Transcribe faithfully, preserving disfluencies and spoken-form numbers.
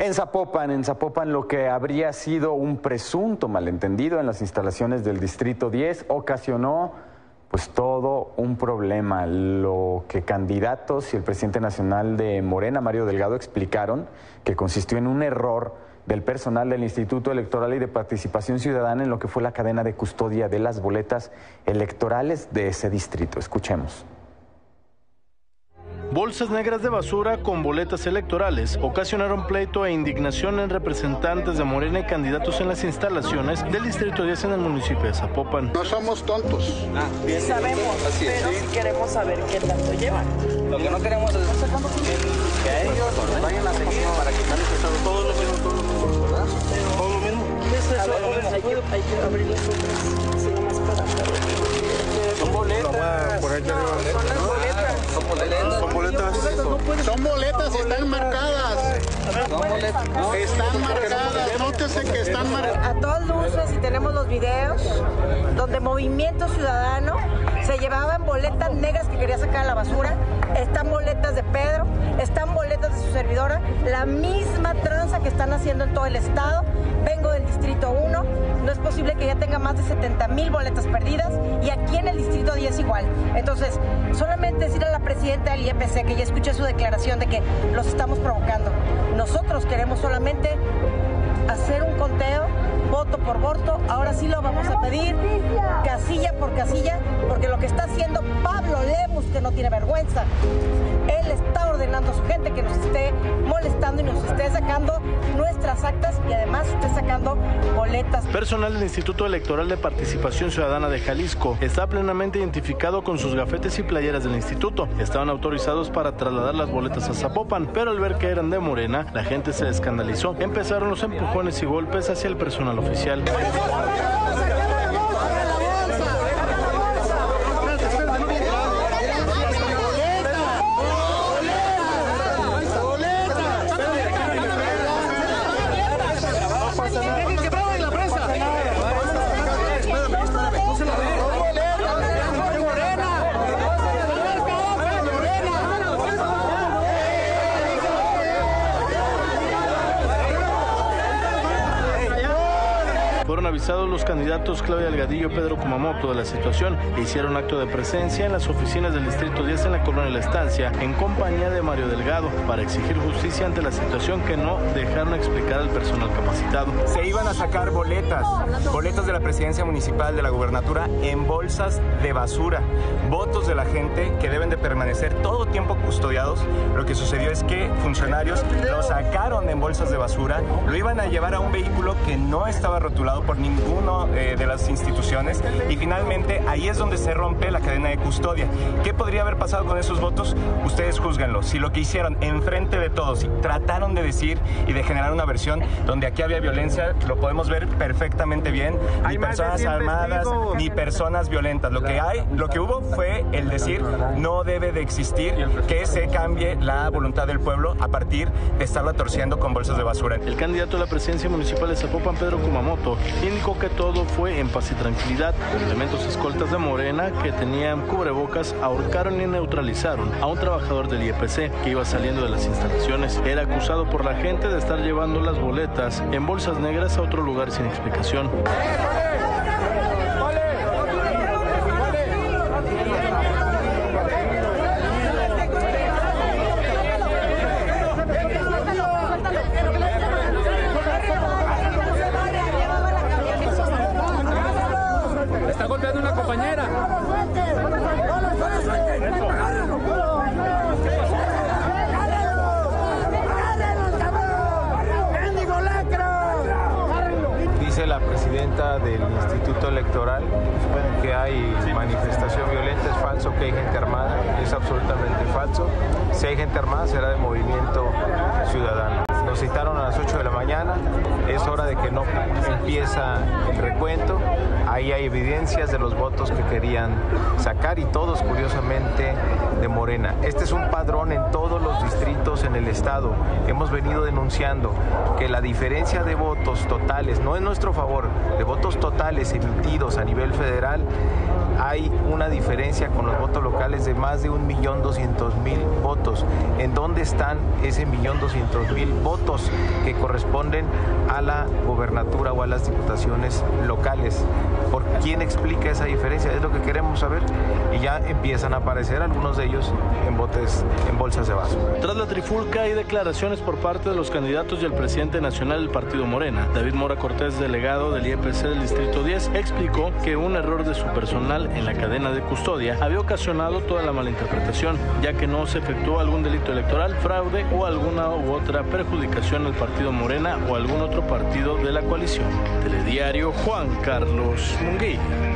En Zapopan, en Zapopan lo que habría sido un presunto malentendido en las instalaciones del Distrito diez ocasionó pues todo un problema. Lo que candidatos y el presidente nacional de Morena, Mario Delgado, explicaron que consistió en un error del personal del Instituto Electoral y de Participación Ciudadana en lo que fue la cadena de custodia de las boletas electorales de ese distrito. Escuchemos. Bolsas negras de basura con boletas electorales ocasionaron pleito e indignación en representantes de Morena y candidatos en las instalaciones del Distrito diez en el municipio de Zapopan. No somos tontos. Ah, bien, sabemos, así es, pero sí queremos saber qué tanto llevan. Lo que no queremos es que a ellos vayan a seguir para quitarles el estado. Todo lo mismo, todo lo mismo, ¿verdad? Todo lo mismo. Todo lo mismo. Hay que, hay que abrir las otras. Sí, nomás para Son boletas. Por ahí son las boletas. Son boletas. Son boletas. Son boletas y están marcadas. Son boletas. Están marcadas. Nótese que están marcadas. A todas luces, y tenemos los videos donde Movimiento Ciudadano se llevaban boletas negras que quería sacar a la basura. Están boletas de Pedro, están boletas de su servidora, la misma tranza que están haciendo en todo el estado. Vengo del Distrito uno, no es posible que ya tenga más de setenta mil boletas perdidas, y aquí en el Distrito diez igual. Entonces, solamente decirle a la presidenta del I E P C, que ya escuché su declaración de que los estamos provocando. Nosotros queremos solamente hacer un conteo, voto por voto. Ahora sí lo vamos a pedir, casilla por casilla, porque lo que está haciendo Pablo Lemus, que no tiene vergüenza, él está ordenando a su gente que nos esté molestando y nos esté sacando nuestras actas, y además esté sacando boletas. Personal del Instituto Electoral de Participación Ciudadana de Jalisco está plenamente identificado con sus gafetes y playeras del instituto. Estaban autorizados para trasladar las boletas a Zapopan, pero al ver que eran de Morena, la gente se escandalizó. Empezaron los empujones y golpes hacia el personal oficial. Fueron avisados los candidatos Claudia Delgadillo y Pedro Kumamoto de la situación e hicieron acto de presencia en las oficinas del Distrito diez en la colonia La Estancia en compañía de Mario Delgado para exigir justicia ante la situación que no dejaron explicar al personal capacitado. Se iban a sacar boletas, boletas de la presidencia municipal, de la gubernatura, en bolsas de basura, votos de la gente que deben de permanecer todo tiempo custodiados. Lo que sucedió es que funcionarios lo sacaron en bolsas de basura, lo iban a llevar a un vehículo que no estaba rotulado por ninguno eh, de las instituciones, y finalmente ahí es donde se rompe la cadena de custodia. ¿Qué podría haber pasado con esos votos? Ustedes júzguenlo. Si lo que hicieron enfrente de todos y trataron de decir y de generar una versión donde aquí había violencia, lo podemos ver perfectamente bien. Ni personas armadas, ni personas violentas. Lo que hay, lo que hubo fue el decir no debe de existir que se cambie la voluntad del pueblo a partir de estarla torciendo con bolsas de basura. El candidato a la presidencia municipal de Zapopan, Pedro Kumamoto, indicó que todo fue en paz y tranquilidad. Los elementos escoltas de Morena, que tenían cubrebocas, ahorcaron y neutralizaron a un trabajador del I E P C que iba saliendo de las instalaciones. Era acusado por la gente de estar llevando las boletas en bolsas negras a otro lugar sin explicación. Está golpeando una compañera. Dice la presidenta del Instituto Electoral que hay manifestación violenta. Es falso que hay gente armada, es absolutamente falso. Si hay gente armada será de Movimiento Ciudadano. Nos citaron a las ocho de la mañana. mañana. Es hora de que no empieza el recuento. Ahí hay evidencias de los votos que querían sacar y todos, curiosamente, de Morena. Este es un padrón en todos los distritos en el estado. Hemos venido denunciando que la diferencia de votos totales, no en nuestro favor, de votos totales emitidos a nivel federal, hay una diferencia con los votos locales de más de un millón doscientos mil votos. ¿En dónde están ese millón doscientos mil votos que corresponden a la gobernatura o a las diputaciones locales? ¿Por quién explica esa diferencia? Es lo que queremos saber. Y ya empiezan a aparecer algunos de ellos en botes, en bolsas de vaso. Tras la trifulca hay declaraciones por parte de los candidatos y el presidente nacional del partido Morena. David Mora Cortés, delegado del I E P C del Distrito diez, explicó que un error de su personal en la cadena de custodia había ocasionado toda la malinterpretación, ya que no se efectuó algún delito electoral, fraude o alguna u otra perjudicación al partido Morena o algún otro partido de la coalición. Telediario, Juan Carlos Munguía.